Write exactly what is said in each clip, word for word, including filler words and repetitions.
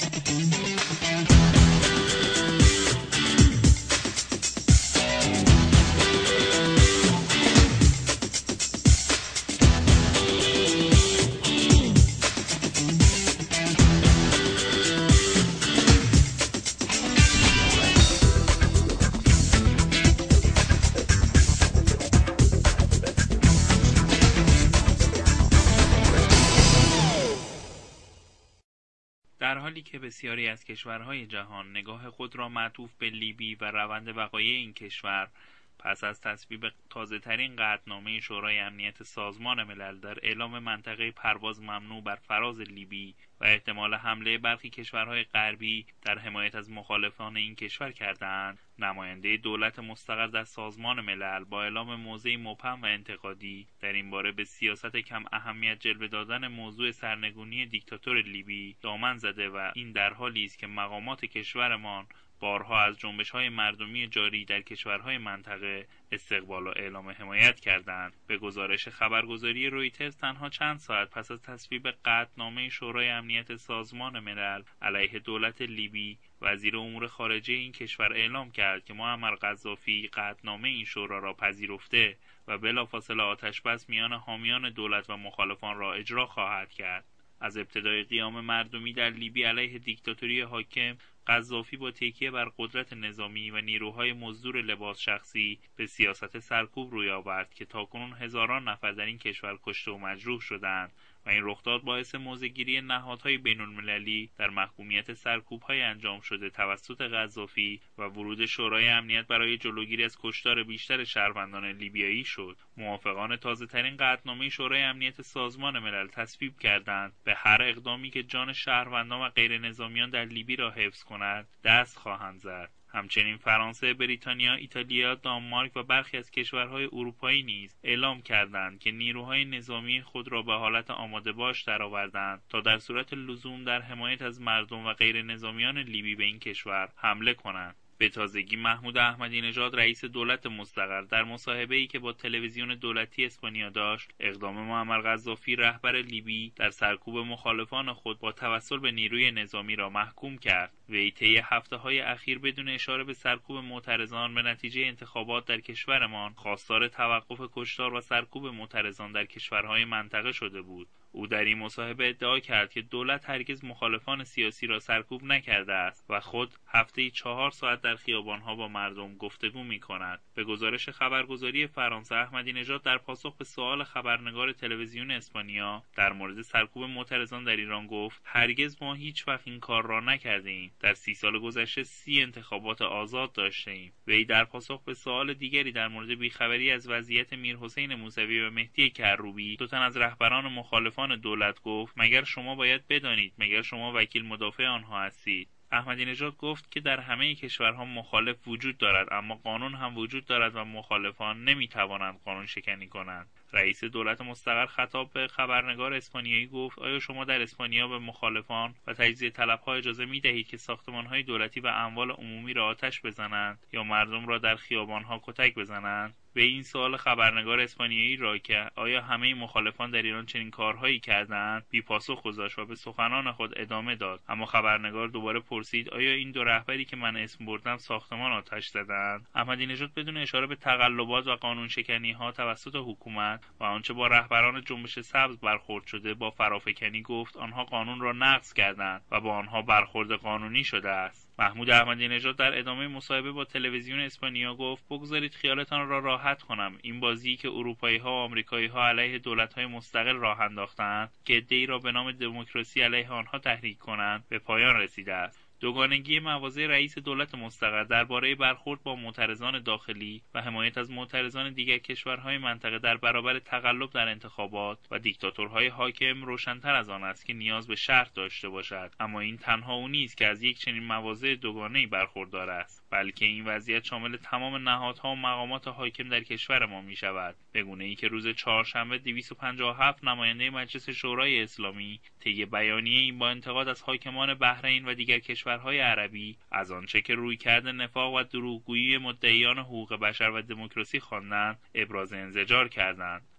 در حالی که بسیاری از کشورهای جهان نگاه خود را معطوف به لیبی و روند وقایع این کشور پس از تصویب تازه‌ترین قطعنامه شورای امنیت سازمان ملل در اعلام منطقه پرواز ممنوع بر فراز لیبی و احتمال حمله برخی کشورهای غربی در حمایت از مخالفان این کشور کردند، نماینده دولت مستقر در سازمان ملل با اعلام موضعی مبهم و انتقادی در این باره به سیاست کم اهمیت جلوه دادن موضوع سرنگونی دیکتاتور لیبی دامن زده و این در حالی است که مقامات کشورمان بارها از جنبش‌های مردمی جاری در کشورهای منطقه استقبال و اعلام حمایت کردند. به گزارش خبرگزاری رویترز تنها چند ساعت پس از تصویب قطعنامه شورای امنیت سازمان ملل علیه دولت لیبی، وزیر امور خارجه این کشور اعلام کرد که معمر قذافی قطعنامه این شورا را پذیرفته و بلافاصله آتش‌بس میان حامیان دولت و مخالفان را اجرا خواهد کرد. از ابتدای قیام مردمی در لیبی علیه دیکتاتوری حاکم، قذافی با تکیه بر قدرت نظامی و نیروهای مزدور لباس شخصی به سیاست سرکوب روی آورد که تاکنون هزاران نفر در این کشور کشته و مجروح شدند و این رخداد باعث موضع‌گیری نهادهای بین‌المللی در محکومیت سرکوب‌های انجام شده توسط قذافی و ورود شورای امنیت برای جلوگیری از کشتار بیشتر شهروندان لیبیایی شد. موافقان تازه‌ترین قطعنامه شورای امنیت سازمان ملل تصویب کردند به هر اقدامی که جان شهروندان و غیر نظامیان در لیبی را حفظ کند دست خواهند زد. همچنین فرانسه، بریتانیا، ایتالیا، دانمارک و برخی از کشورهای اروپایی نیز اعلام کردند که نیروهای نظامی خود را به حالت آماده باش درآوردند تا در صورت لزوم در حمایت از مردم و غیر نظامیان لیبی به این کشور حمله کنند. به تازگی محمود احمدی نژاد رئیس دولت مستقر در مصاحبه‌ای که با تلویزیون دولتی اسپانیا داشت، اقدام معمر قذافی رهبر لیبی در سرکوب مخالفان خود با توسل به نیروی نظامی را محکوم کرد. وی طی هفته‌های اخیر بدون اشاره به سرکوب معترضان به نتیجه انتخابات در کشورمان خواستار توقف کشتار و سرکوب معترضان در کشورهای منطقه شده بود. او در این مصاحبه ادعا کرد که دولت هرگز مخالفان سیاسی را سرکوب نکرده است و خود هفته‌ای چهار ساعت در خیابان‌ها با مردم گفتگو می‌کند. به گزارش خبرگزاری فرانسه، احمدی نژاد در پاسخ به سؤال خبرنگار تلویزیون اسپانیا در مورد سرکوب معترضان در ایران گفت: هرگز ما هیچ وقت این کار را نکرده‌ایم. در سی سال گذشته سی انتخابات آزاد داشته‌ایم. وی در پاسخ به سؤال دیگری در مورد بیخبری از وضعیت میرحسین موسوی و مهدی کروبی، دو تن از رهبران مخالفان دولت، گفت: مگر شما باید بدانید، مگر شما وکیل مدافع آنها هستید؟ احمدی نژاد گفت که در همه کشورها مخالف وجود دارد، اما قانون هم وجود دارد و مخالفان نمیتوانند قانون شکنی کنند. رئیس دولت مستقر خطاب به خبرنگار اسپانیایی گفت: آیا شما در اسپانیا به مخالفان و تجزیه طلبها اجازه می دهید که ساختمان‌های دولتی و اموال عمومی را آتش بزنند یا مردم را در خیابان‌ها کتک بزنند؟ به این سوال خبرنگار اسپانیایی را که آیا همه مخالفان در ایران چنین کارهایی کردند، بی پاسخ گذاشت و به سخنان خود ادامه داد. اما خبرنگار دوباره پرسید: آیا این دو رهبری که من اسم بردم ساختمان آتش زدند؟ احمدی نژاد بدون اشاره به تقلبات و قانون شکنی‌ها توسط حکومت و آنچه با رهبران جنبش سبز برخورد شده با فرافکنی گفت: آنها قانون را نقض کردند و با آنها برخورد قانونی شده است. محمود احمدی نژاد در ادامه مصاحبه با تلویزیون اسپانیا گفت: بگذارید خیالتان را راحت کنم، این بازی که اروپایی‌ها و آمریکایی‌ها علیه دولت‌های مستقل راه انداختند که عده‌ای را به نام دموکراسی علیه آنها تحریک کنند به پایان رسیده است. دوگانگی مواضع رئیس دولت مستقر درباره برخورد با معترضان داخلی و حمایت از معترضان دیگر کشورهای منطقه در برابر تقلب در انتخابات و دیکتاتورهای حاکم روشن‌تر از آن است که نیاز به شرح داشته باشد. اما این تنها او نیست که از یک چنین مواضع دوگانه‌ای برخوردار است، بلکه این وضعیت شامل تمام نهادها و مقامات حاکم در کشور ما می شود، به گونه‌ای که روز چهارشنبه دویست و پنجاه و هفت نماینده مجلس شورای اسلامی طی بیانیه‌ای با انتقاد از حاکمان بحرین و دیگر کشورهای عربی از آنچه که رویکرد نفاق و دروغگویی مدعیان حقوق بشر و دموکراسی خواندند ابراز انزجار کردند.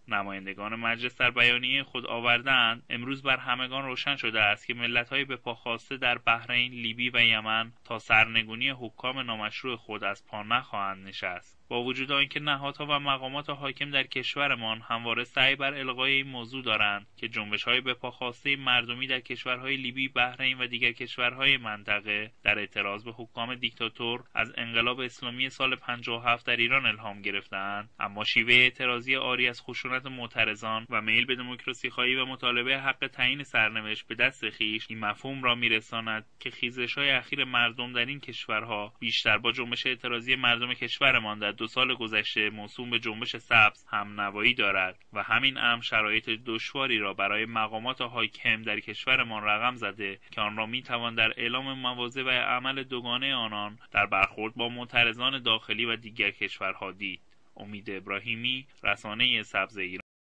نمایندگان مجلس در بیانیه خود آوردند امروز بر همگان روشن شده است که ملت‌های به پا خواسته در بحرین، لیبی و یمن تا سرنگونی حکام نامشروع خود از پا نخواهند نشست. با وجود آنکه نهادها و مقامات حاکم در کشورمان همواره سعی بر الغای این موضوع دارند که جنبش‌های به پا خواسته مردمی در کشورهای لیبی، بحرین و دیگر کشورهای منطقه در اعتراض به حکام دیکتاتور از انقلاب اسلامی سال پنجاه و هفت در ایران الهام گرفتند، اما شیوه اعتراضی عاری از خشونت معترضان و میل به دموکراسی خواهی و مطالبه حق تعیین سرنوشت به دست خویش این مفهوم را می‌رساند که خیزش‌های اخیر مردم در این کشورها بیشتر با جنبش اعتراضی مردم کشورمان در دو سال گذشته موسوم به جنبش سبز هم نوایی دارد و همین امر شرایط دشواری را برای مقامات حاکم در کشورمان رقم زده که آن را می‌توان در اعلام مواضع و عمل دوگانه آنان در برخورد با معترضان داخلی و دیگر کشورها دید. امید ابراهیمی، رسانه سبز ایران.